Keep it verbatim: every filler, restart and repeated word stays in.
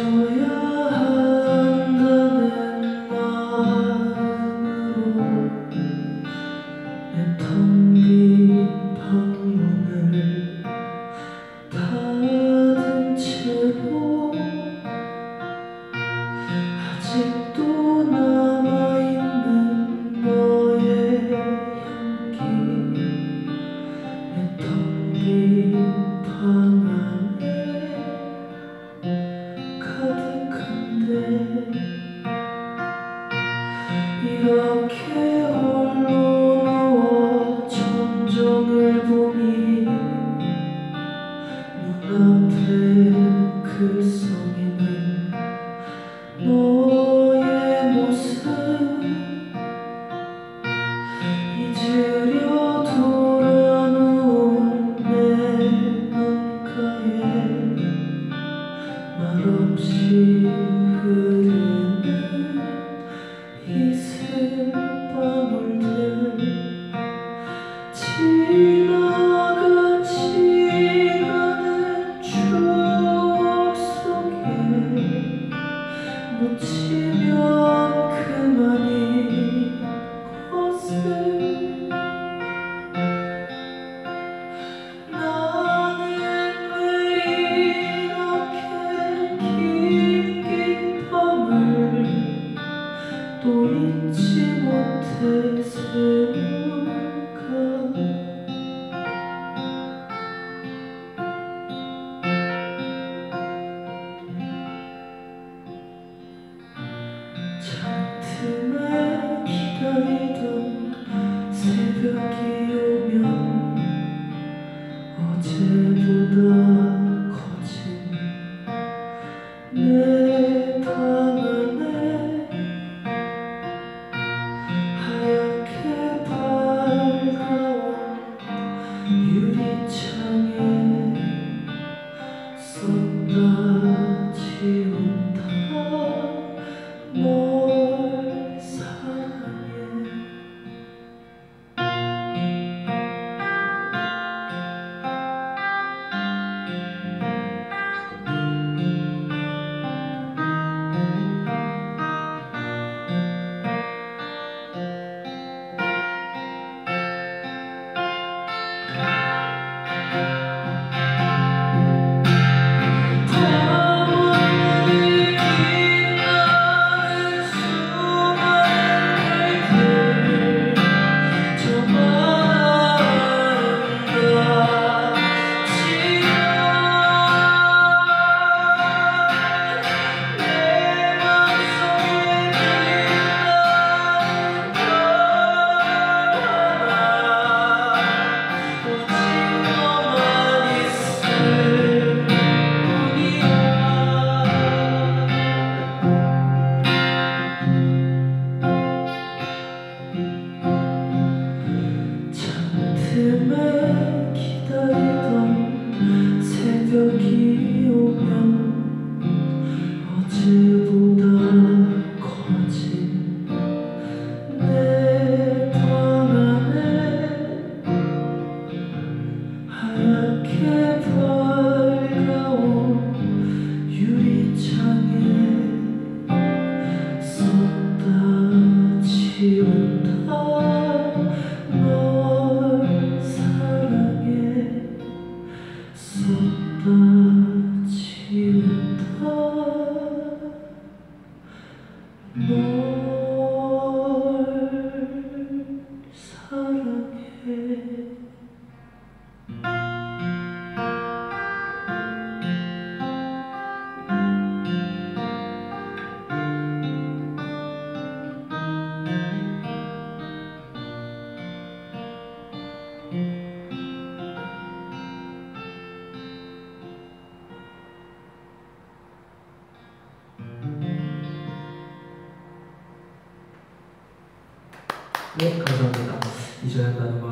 잊어야 한다는 마음으로 내 텅 빈 방문을 닫은 채로 아직도 남아있는 너의 향기 내 텅 빈 방 안에 가득한데 이렇게 홀로 누워 천정을 보니 눈앞에 글썽이는 너의 모습 잊으려 돌아누운 내 눈가에 말없이 흐르는 이슬방울들 지나간 지나는 추억 속에 묻히면 그만인 것을 나는 왜 이렇게 긴 밤을 또 잊지 못해 세울까 잔틈에 기다리던 새벽이 오면 어제보다 커진 내 방 안에 하얗게 밝아온 유리창에 쏟아 지운다 널 사랑해 잔틈에 기다리던 새벽이 오면 어제보다 커진 내 방 안에 하얗게 밝아온 유리창에 쏟아 지운다 널 사랑해 쏟아 지운다 널 사랑해 네, 감사합니다. 잊어야 한다는